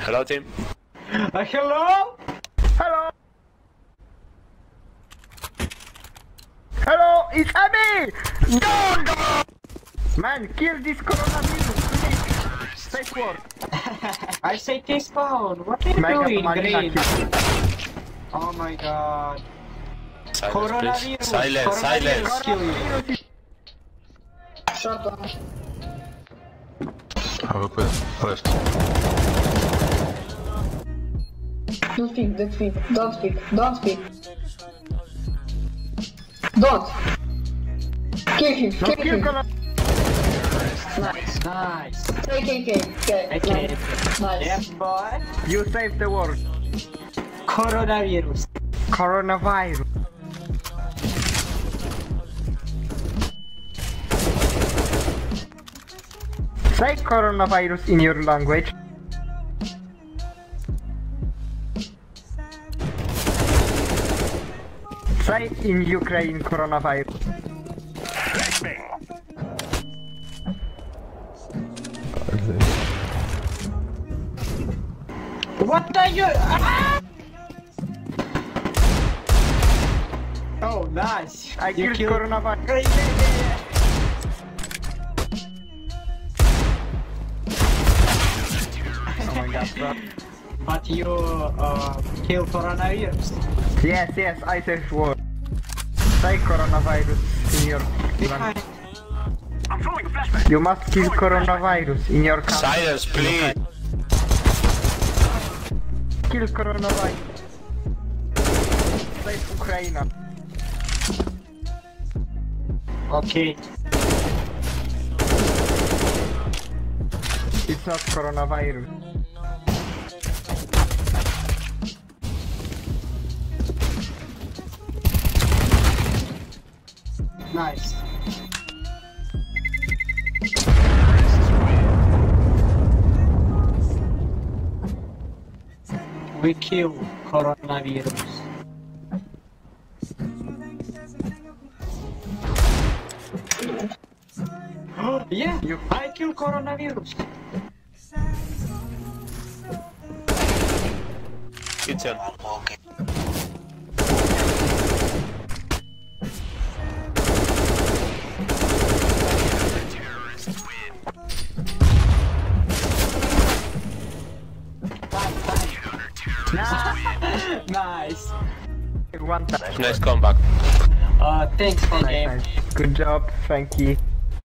Hello, team. Hello? Hello! Hello, it's Abby! Go! Man, kill this coronavirus, please! Safe word. I say T-spawn. What are you doing, Green? Oh my god. Silence, Coronavirus. please. Silence, silence. Kill you. Shut up. AWP, left. Don't speak, don't speak, don't speak, don't speak. Don't! Kill him, No, kill kill him. Nice. Nice. Okay. Okay. Nice. Yes, boy. You saved the world. Coronavirus. Coronavirus. Say coronavirus in your language. Say in Ukraine coronavirus. What are you? Ah! Oh, nice. I You killed coronavirus. Yeah. Oh my god, bro. But you kill coronavirus. Yes, I saved word. Say coronavirus in your language. You must kill coronavirus in your country. Silence, please. Kill coronavirus. Save Ukraine. Okay. It's not coronavirus. Nice. We kill coronavirus. Yeah, I kill coronavirus. Kitchen. Nice. One time. Nice comeback. Thanks for the game. Nice. Good job, Frankie.